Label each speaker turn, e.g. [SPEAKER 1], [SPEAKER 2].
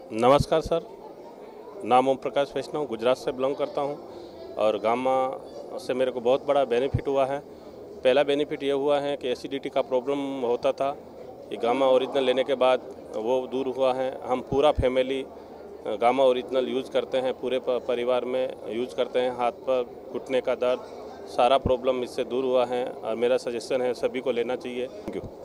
[SPEAKER 1] नमस्कार सर, नाम ओम प्रकाश वैष्णव, गुजरात से बिलोंग करता हूं और गामा से मेरे को बहुत बड़ा बेनिफिट हुआ है। पहला बेनिफिट ये हुआ है कि एसिडिटी का प्रॉब्लम होता था, ये गामा ओरिजिनल लेने के बाद वो दूर हुआ है। हम पूरा फैमिली गामा ओरिजिनल यूज़ करते हैं, पूरे परिवार में यूज़ करते हैं। हाथ पर घुटने का दर्द सारा प्रॉब्लम इससे दूर हुआ है और मेरा सजेशन है सभी को लेना चाहिए। Thank you.